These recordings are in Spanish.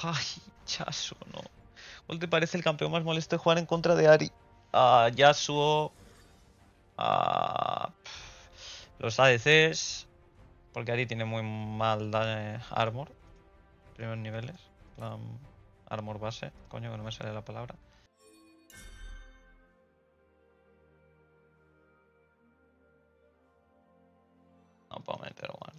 Ay, Yasuo, no. ¿Cuál te parece el campeón más molesto de jugar en contra de Ari? Yasuo. Los ADCs. Porque Ari tiene muy mal armor. Primeros niveles. Armor base. Coño, que no me sale la palabra. No puedo meter ward.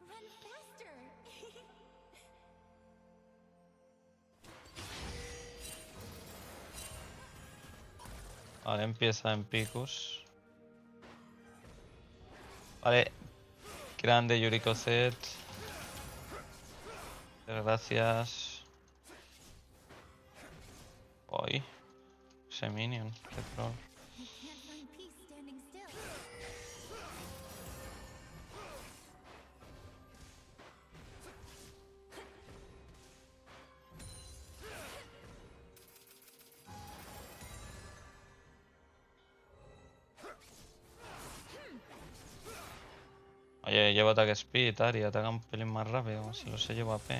Vale, empieza en Picus. Vale. Grande Yuriko Z. Gracias. Uy. Ese minion. Qué troll. Oye, llevo ataque speed, Ari, ataca un pelín más rápido, si lo sé llevo AP.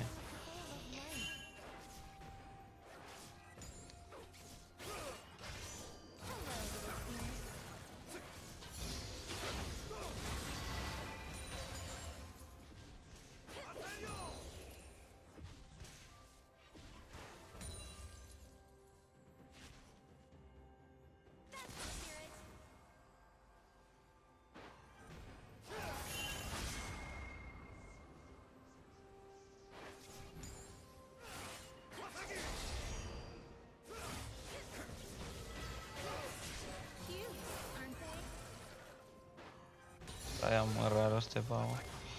Vaya muy raro este pavo.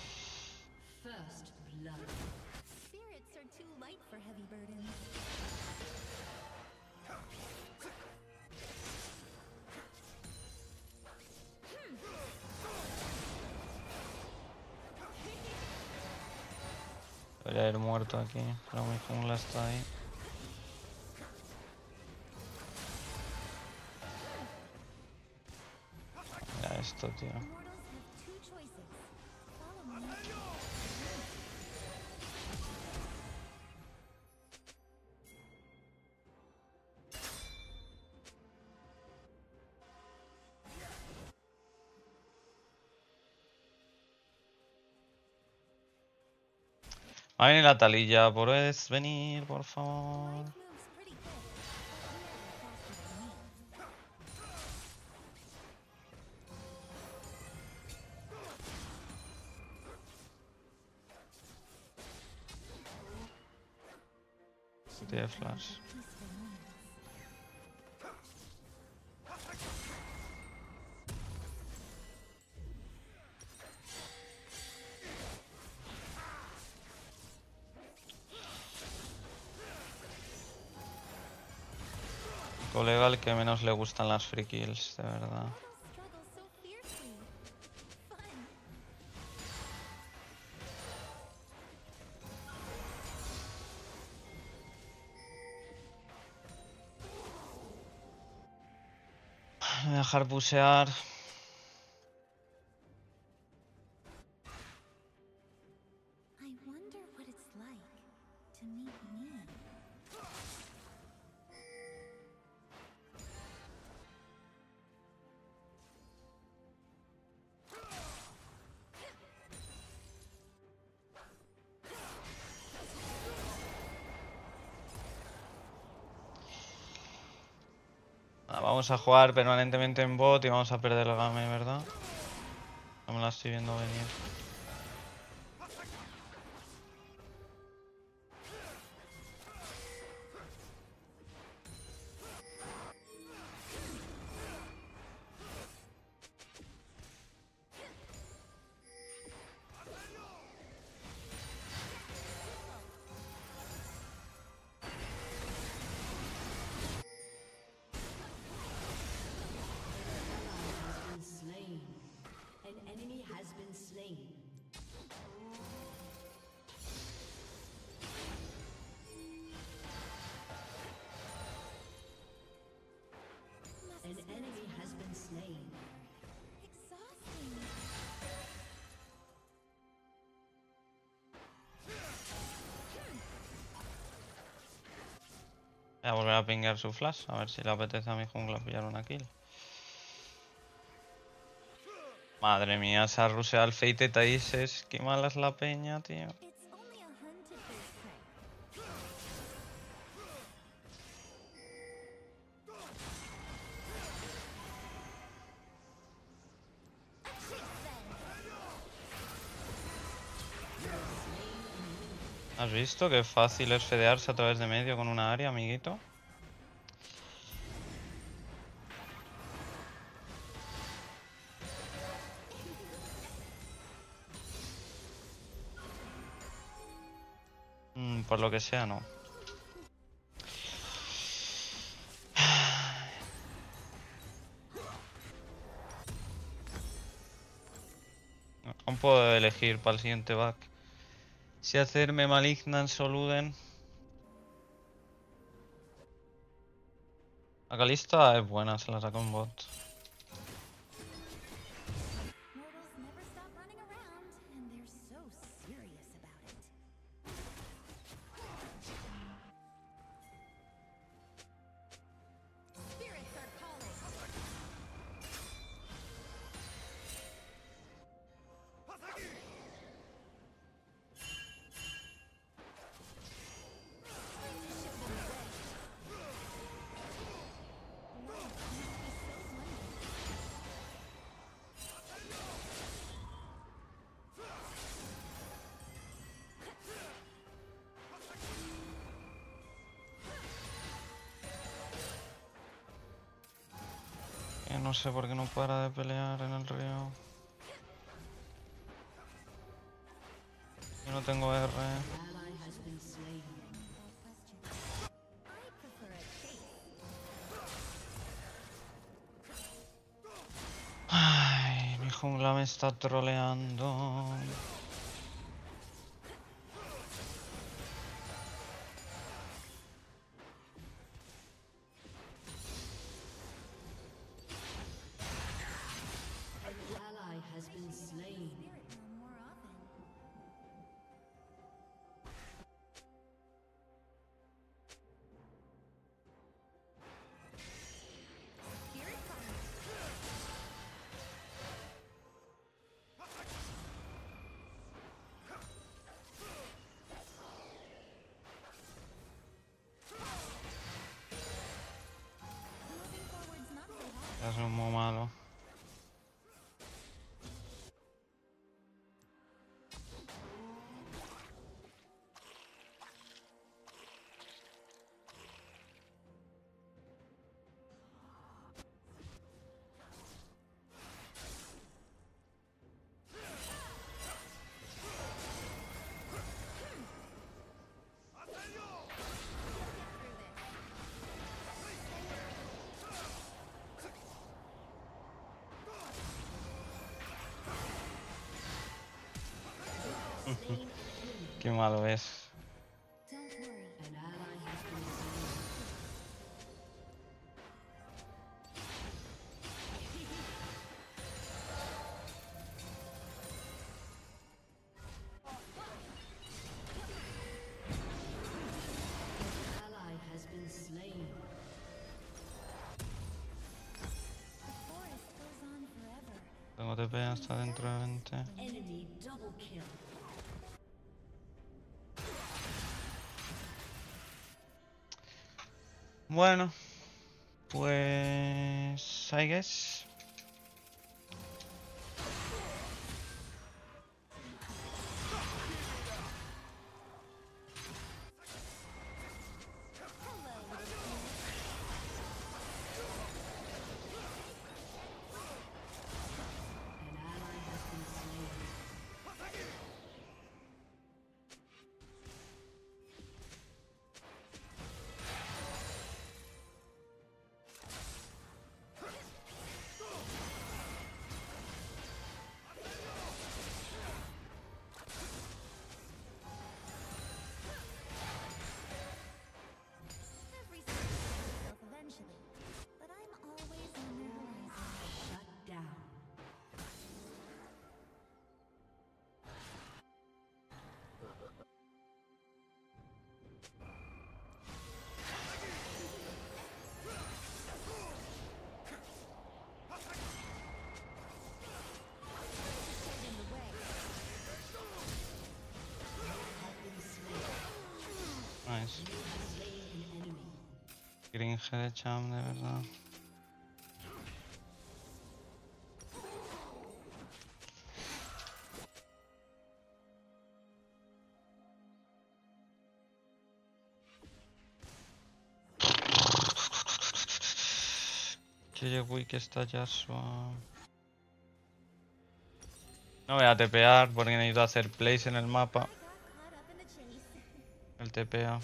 Debería haber muerto aquí, pero mi jungla está ahí. Mira esto, tío. Va a venir la Talilla, ¿puedes venir, por favor? Tiene flash. Colega al que menos le gustan las free kills, de verdad. Voy a dejar pusear. Vamos a jugar permanentemente en bot y vamos a perder el game, ¿verdad? No me la estoy viendo venir. An enemy has been slain. Voy a volver a pinguear su flash, a ver si le apetece a mi jungla pillar una kill. Madre mía, se ha ruseado el Fate Taises. Qué mala es la peña, tío. ¿Has visto qué fácil es fedearse a través de medio con una área, amiguito? Por lo que sea, no. Aún puedo elegir para el siguiente back. Si hacerme Malignance o Luden. La Kalista es buena, se la saco en bot. No sé por qué no para de pelear en el río. Yo no tengo R. Ay, mi jungla me está troleando. Es muy malo. Qué malo es. Tengo TP hasta dentro de 20. Bueno, pues I guess. Nice. Cringe de Cham, de verdad. Que Wick está ya suave. No voy a tepear porque necesito hacer plays en el mapa. El TPA.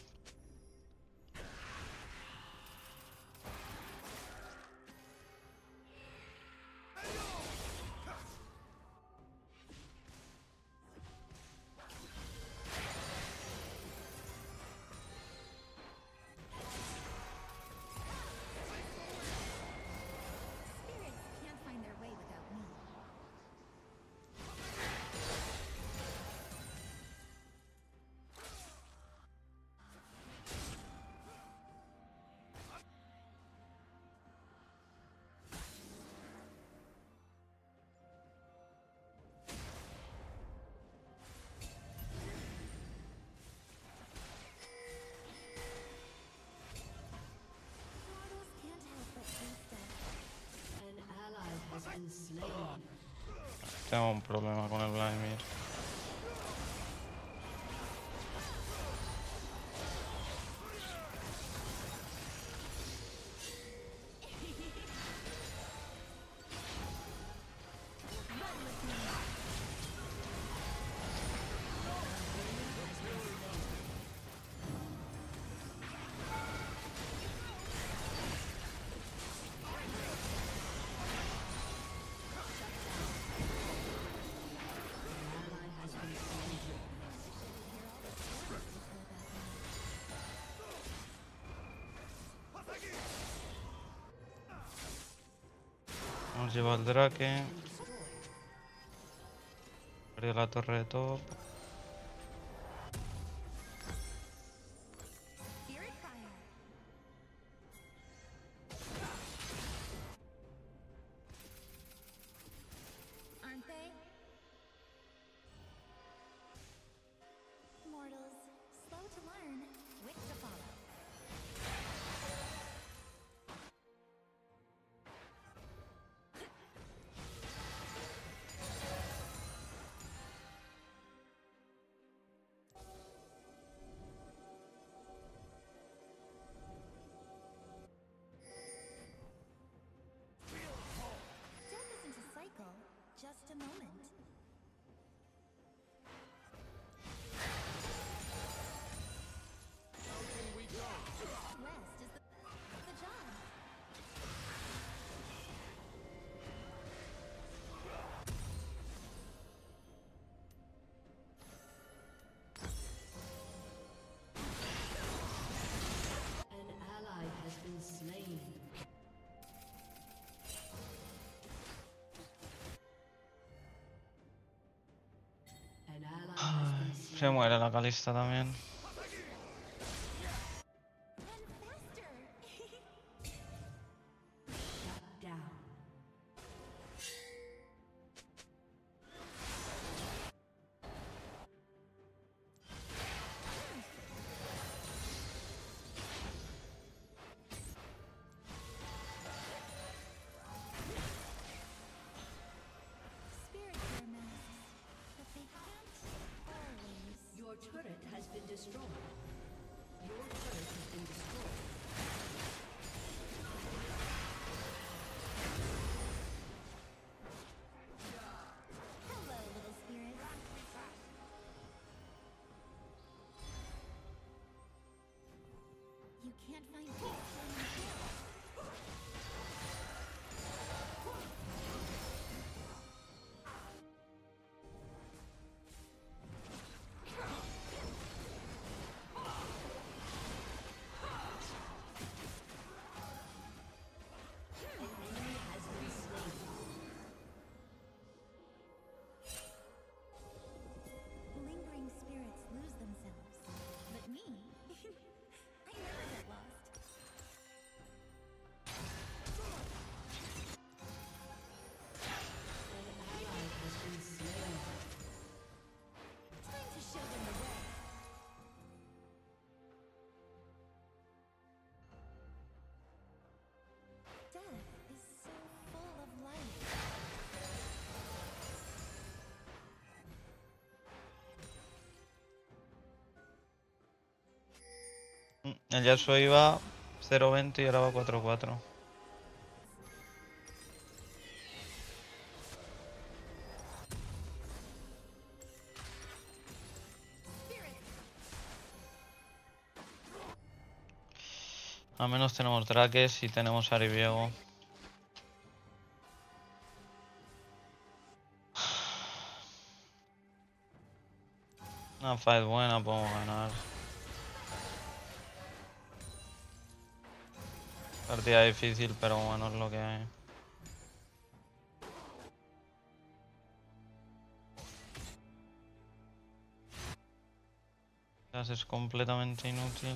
Tengo un problema con el Vladimir. Nos lleva el Drake. Perdió la torre de top. Just a moment. Rest is the job. An ally has been slain. An ally has been slain. Se muere la Calista también. Shut down. Spirit wear masks, but they can't always. Your turret has been destroyed. Your turret has been destroyed. Hello, little spirit. You can't find peace when you feel. An enemy has been slain. Lingering spirits lose themselves. But me, I never get lost. El Yasuo iba 0.20 y ahora va 4.4. Al menos tenemos Drakes y tenemos Ariviego. Una fight buena, podemos ganar. Partida difícil, pero bueno, es lo que hay. Es completamente inútil.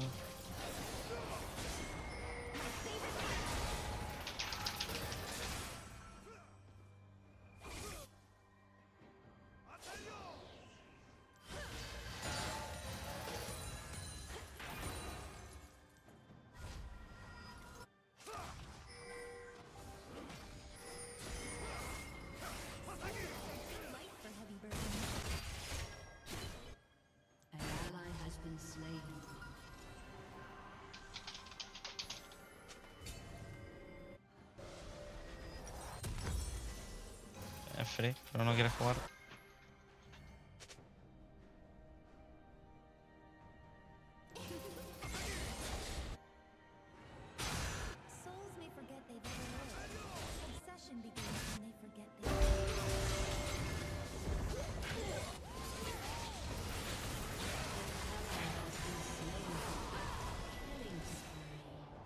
Light for heavy burden. An ally has been slain. Es free, pero no quiere jugar. Souls may forget they've ever lived. Obsession begins when they forget they Killing spree.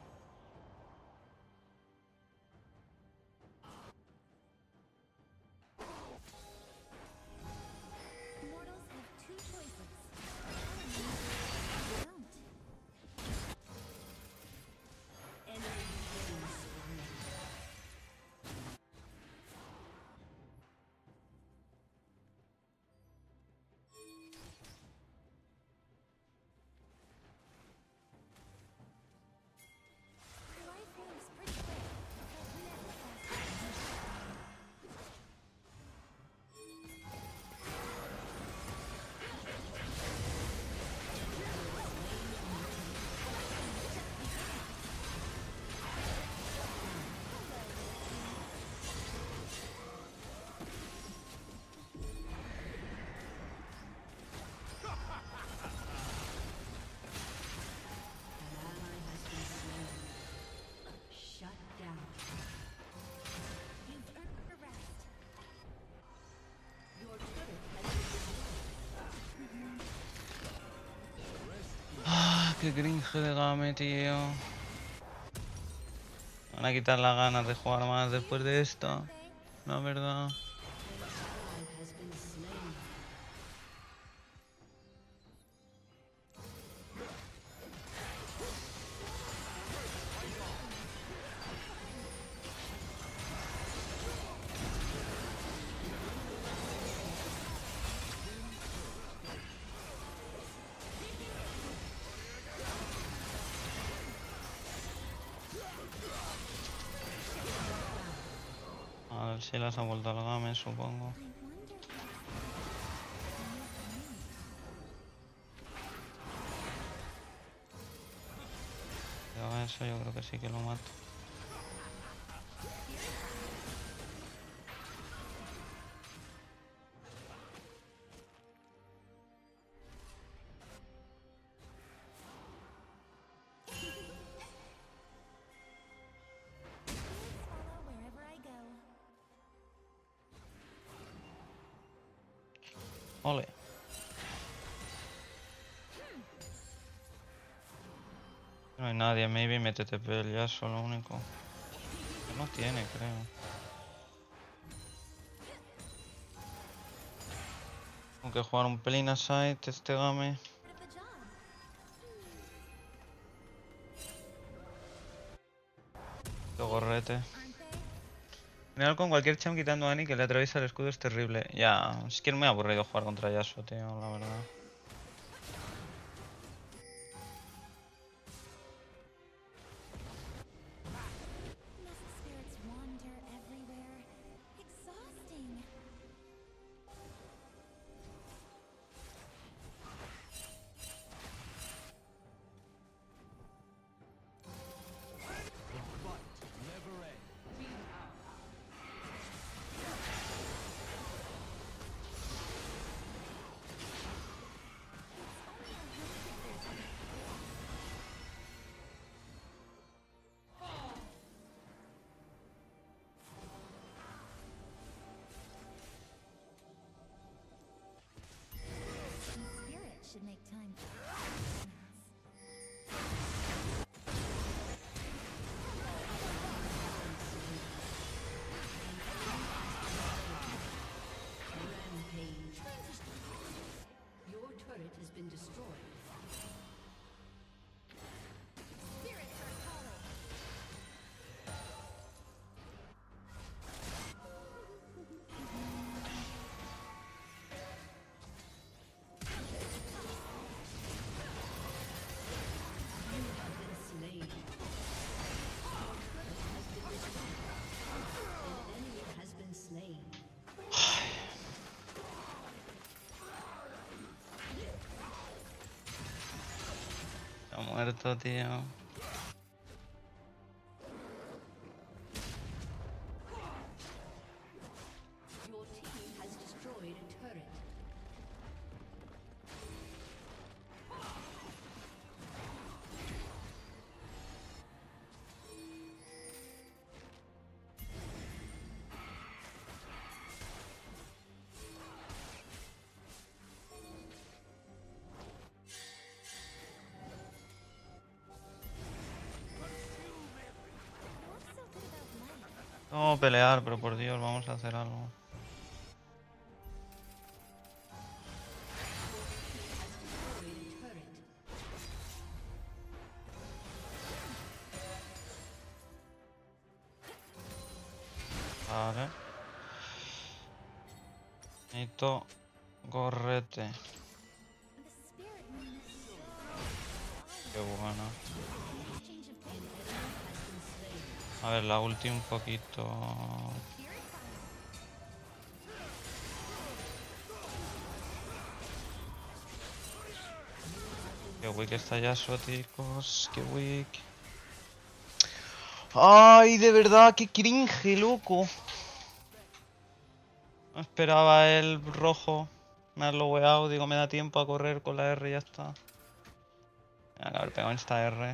Mortals have two choices. Enemies don't. Enemy killing spree. Life moves pretty quick, but never faster than you. An ally has been slain. Shut down. You've earned a rest. Your turret has been Ah, qué cringe de game, tío. Me van a quitar las ganas de jugar más después de esto. La verdad. ally has been slain. A ver si las ha vuelto al game, supongo. I wonder if Pero eso yo creo que sí que lo mato. follow wherever I go. Ole. No hay nadie, maybe me TTP el Yasuo, lo único. Que no tiene, creo. Tengo que jugar un pelín a side este game. Part of the job. Qué gorrete. Aren't they? En general con cualquier champ quitando a Annie que le atraviesa el escudo es terrible. Ya, es que es muy aburrido jugar contra Yasuo, tío, la verdad. Must spirits wander everywhere. Exhausting. Ha muerto, tío. Your team has destroyed a turret. What's so good about life? Vamos a pelear, pero por Dios, vamos a hacer algo. Destroyed a turret. Vale. Necesito gorrete. The spirit moon is so Qué buena. change of pace. A ver, la ulti un poquito. Qué weak está Yasuo, chicos. Qué weak. Ay, de verdad, qué cringe, loco. No esperaba el rojo. Me ha logueado, digo, me da tiempo a correr con la R y ya está. Tenía que haber pegado esta R.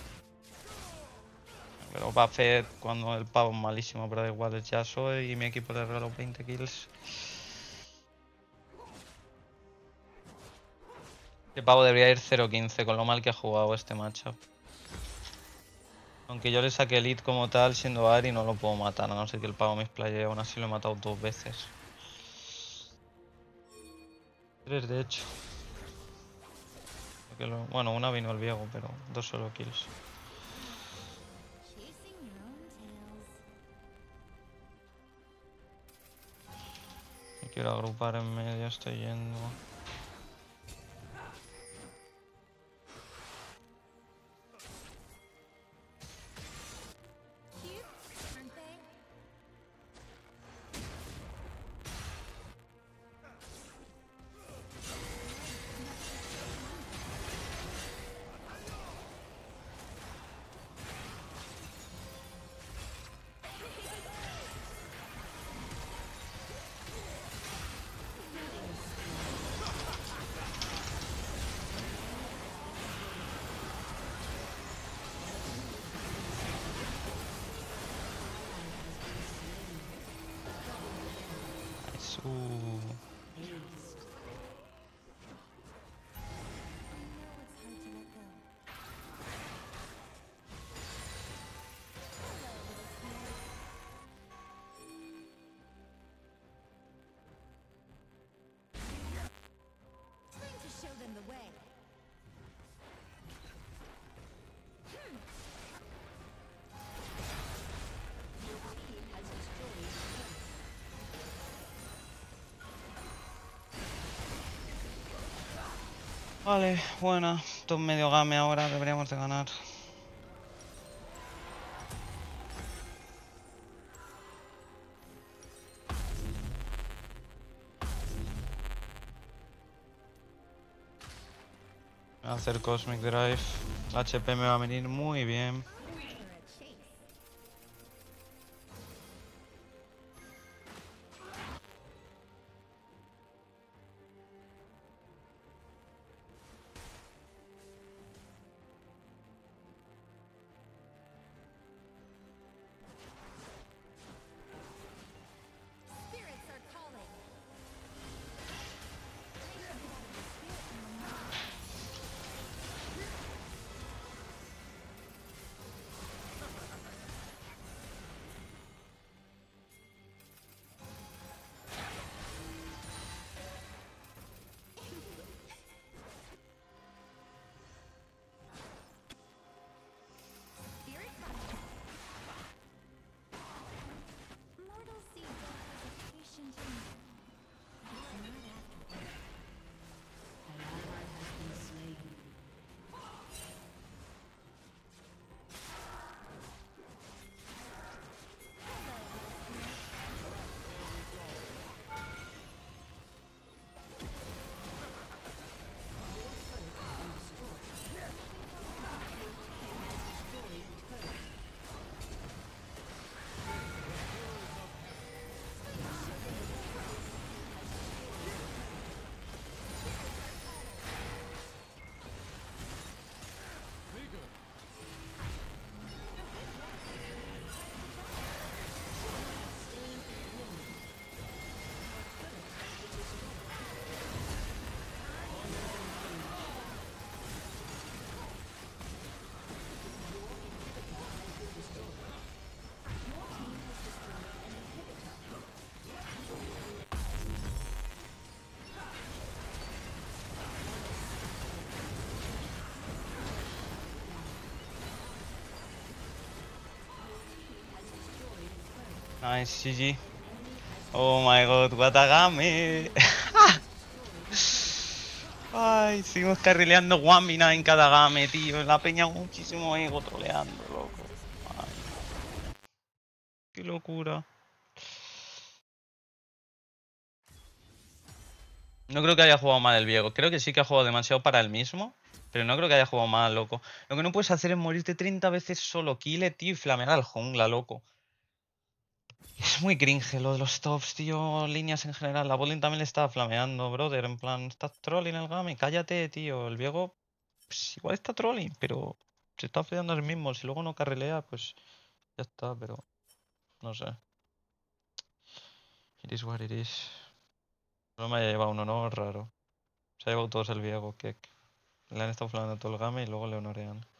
Pero Buffet cuando el pavo es malísimo, pero da igual, es Yasuo y mi equipo le regaló 20 kills. Este pavo debería ir 0-15 con lo mal que ha jugado este matchup. Aunque yo le saqué elite como tal, siendo Ari, no lo puedo matar, a no ser que el pavo me explayee. Aún así lo he matado 2 veces. 3 de hecho. Bueno, una vino el viejo, pero 2 solo kills. Chasing your own tails. Me quiero agrupar en medio, estoy yendo. Cute, aren't they? Nice. I know it's hard to let go. Time to show them the way. Team has destroyed a turret. Vale, buena. Top medio game ahora, deberíamos de ganar. Voy a hacer Cosmic Drive. La HP me va a venir muy bien. For a chase. Spirits are calling. Nice, GG. Oh my god, Watagame. Ay, seguimos carrileando 1v9 en cada game, tío. La peña muchísimo ego troleando, loco. Ay, qué locura. No creo que haya jugado mal el Viego. Creo que sí que ha jugado demasiado para él mismo. Pero no creo que haya jugado mal, loco. Lo que no puedes hacer es morirte 30 veces solo. Kille, tío, y flamear al jungla, loco. Es muy cringe lo de los tops, tío. Líneas en general. La botlane también le estaba flameando, brother. En plan, estás trolling el game. Cállate, tío. El Viego, pues, igual está trolling, pero se está fleando el mismo. Si luego no carrilea, pues ya está, pero no sé. It is what it is. No me haya llevado un honor raro. Se ha llevado todos el Viego, que le han estado flameando todo el game y luego le honorean.